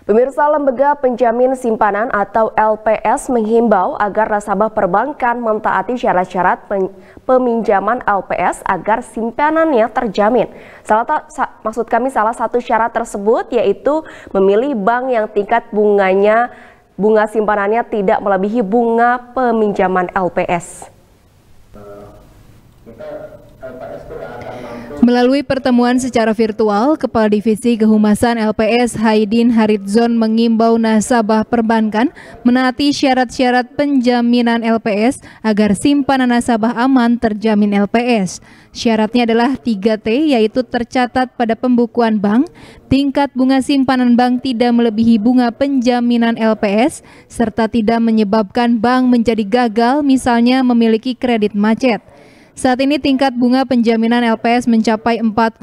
Pemirsa, Lembaga Penjamin Simpanan atau LPS menghimbau agar nasabah perbankan mentaati syarat-syarat peminjaman LPS agar simpanannya terjamin. Salah satu syarat tersebut yaitu memilih bank yang tingkat bunga simpanannya tidak melebihi bunga peminjaman LPS. Melalui pertemuan secara virtual, Kepala Divisi Kehumasan LPS Haidin Haridzon mengimbau nasabah perbankan menaati syarat-syarat penjaminan LPS agar simpanan nasabah aman terjamin LPS. Syaratnya adalah 3T, yaitu tercatat pada pembukuan bank, tingkat bunga simpanan bank tidak melebihi bunga penjaminan LPS, serta tidak menyebabkan bank menjadi gagal, misalnya memiliki kredit macet. Saat ini tingkat bunga penjaminan LPS mencapai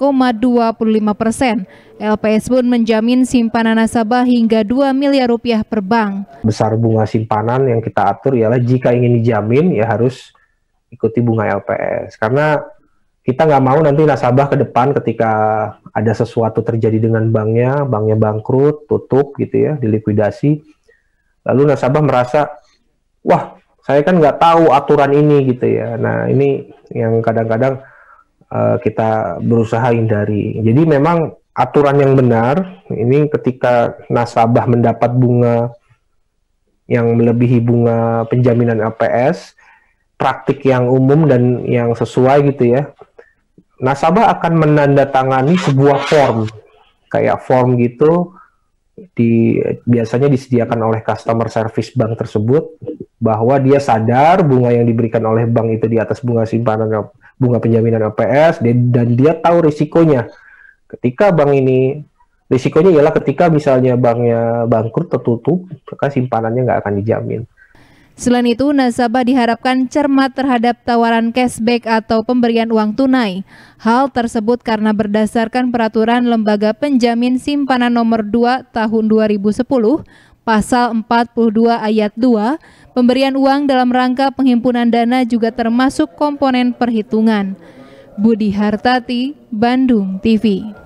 4,25%. LPS pun menjamin simpanan nasabah hingga 2 miliar rupiah per bank. Besar bunga simpanan yang kita atur ialah jika ingin dijamin ya harus ikuti bunga LPS. Karena kita nggak mau nanti nasabah ke depan ketika ada sesuatu terjadi dengan banknya bangkrut, tutup gitu ya, dilikuidasi. Lalu nasabah merasa, wah, saya kan nggak tahu aturan ini gitu ya. Nah, ini yang kadang-kadang kita berusaha hindari. Jadi memang aturan yang benar ini ketika nasabah mendapat bunga yang melebihi bunga penjaminan LPS, praktik yang umum dan yang sesuai gitu ya. Nasabah akan menandatangani sebuah form, kayak form gitu, biasanya disediakan oleh customer service bank tersebut, bahwa dia sadar bunga yang diberikan oleh bank itu di atas bunga simpanan bunga penjaminan LPS, dan dia tahu risikonya. Ketika bank ini, risikonya ialah ketika misalnya banknya bangkrut atau tutup, maka simpanannya nggak akan dijamin. Selain itu, nasabah diharapkan cermat terhadap tawaran cashback atau pemberian uang tunai. Hal tersebut karena berdasarkan peraturan Lembaga Penjamin Simpanan Nomor 2 Tahun 2010, Pasal 42 Ayat 2, pemberian uang dalam rangka penghimpunan dana juga termasuk komponen perhitungan. Budi Hartati, Bandung TV.